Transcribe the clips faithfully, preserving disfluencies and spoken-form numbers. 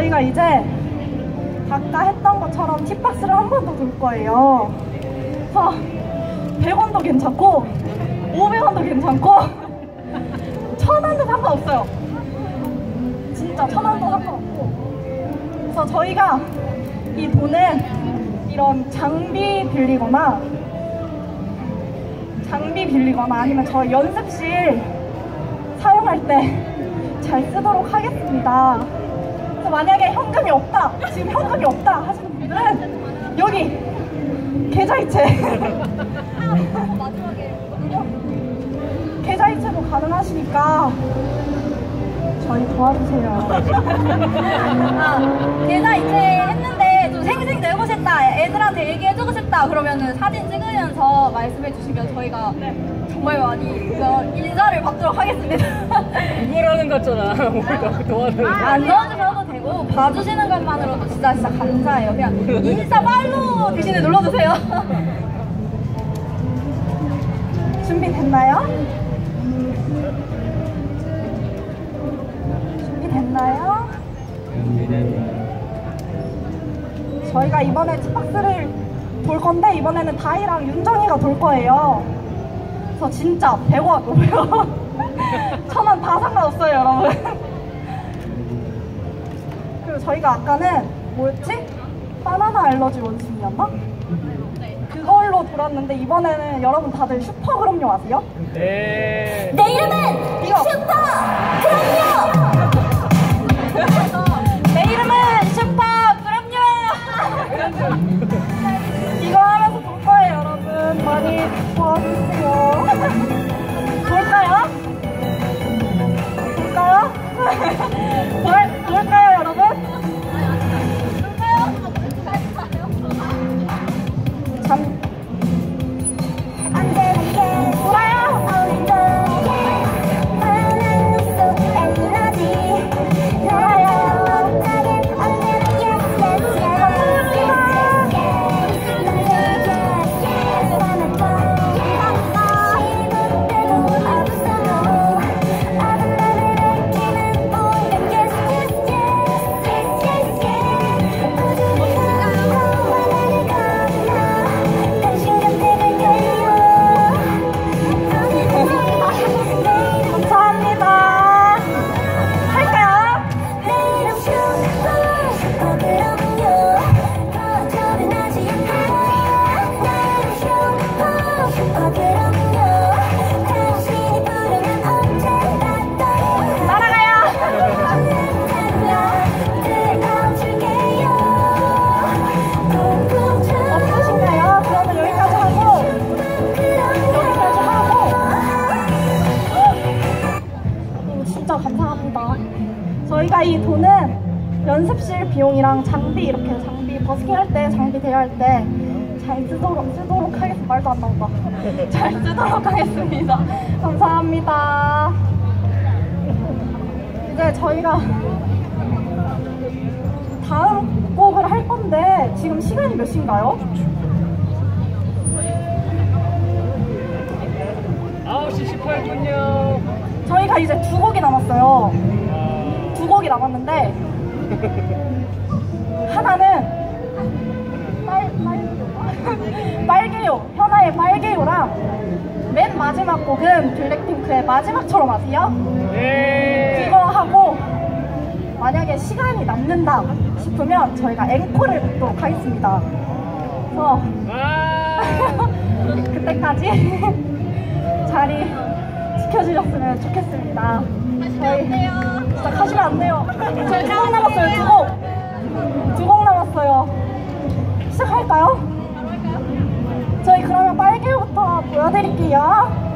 저희가 이제 아까 했던 것처럼 티박스를 한 번 더 돌 거예요. 그래서 백 원도 괜찮고 오백 원도 괜찮고 천 원도 상관없어요. 진짜 천 원도 상관없고. 그래서 저희가 이 돈은 이런 장비 빌리거나 장비 빌리거나 아니면 저희 연습실 사용할 때 잘 쓰도록 하겠습니다. 그래서 만약에 현금이 없다, 지금 현금이 없다 하시는 분들은 여기 계좌이체 계좌이체도 가능하시니까 저희 도와주세요. 아, 계좌이체 했는데 좀 생생 내고 싶다, 애들한테 얘기해주고 싶다 그러면은 사진 찍으면서 말씀해주시면 저희가 정말 많이 인사를 받도록 하겠습니다. 이거라는 거잖아. 도와주는 안 넣어주셔도 되고 봐주시는 것만으로도 진짜 진짜 감사해요. 그냥 인스타 팔로우 대신에 눌러주세요. 준비됐나요? 준비됐나요? 저희가 이번에 티박스를 돌 건데 이번에는 다이랑 윤정이가 돌 거예요. 그래서 진짜 백 원, 오백 원, 천 원 다 상관없어요, 여러분. 그리고 저희가 아까는 뭐였지? 바나나 알러지 원숭이였나? 그걸로 돌았는데 이번에는 여러분 다들 슈퍼 그럼요 아세요? 네. 내 이름은 이거. 슈퍼 그럼요. 내 이름은 슈퍼 그럼요. 이거 하면서 볼 거예요, 여러분. 많이 도와주세요. 볼까요? 볼까요? 볼, 볼까요, 여러분? 참. 안 되는 돌아요. 저희가 이 돈은 연습실 비용이랑 장비 이렇게 장비 버스킹 할 때 장비 대여할 때 잘 쓰도록 쓰도록 하겠습니다. 말도 안 나온다. 잘 쓰도록 하겠습니다. 감사합니다. 이제 저희가 다음 곡을 할 건데 지금 시간이 몇 시인가요? 아홉 시 십팔 분요. 저희가 이제 두 곡이 남았어요. 두 곡이 남았는데 하나는 빨, 빨, 빨개요. 현아의 빨개요랑 맨 마지막 곡은 블랙핑크의 마지막처럼 아세요? 네. 그거 하고 만약에 시간이 남는다 싶으면 저희가 앵콜을 듣도록 하겠습니다. 그래서 그때까지 자리 지켜주셨으면 좋겠습니다. 저희 진짜 가시면 안 돼요. 저희 두 곡 남았어요. 두 곡. 두 곡 남았어요. 시작할까요? 저희 그러면 빨개요부터 보여드릴게요.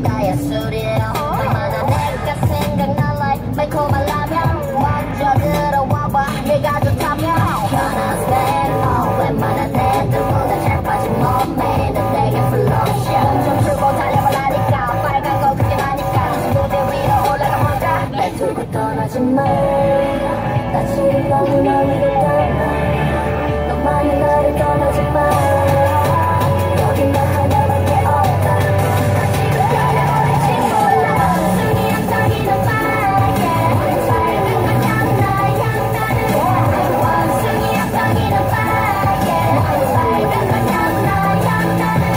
나의 술이에요 얼마나 내가 생각날래 매콤한 라면 먼저 들어와봐 얘가 좋다면 편한 스펙 웬만한 애들보다 잘 빠진 몸매 넌 내게 플러셔 좀 풀고 달려보라니까 빨간 거 그게 나니까 무대 위로 올라가 보자 날 두고 떠나지 마나 지금 너무나 위로다 너만이 나를 떠나지 마 여긴 나 하나밖에 없다 나 지금 변해버릴지 몰라 원숭이 엉덩이는 빨개 밝은 건 향나 향나는 원숭이 엉덩이는 빨개 밝은 건 향나 향나는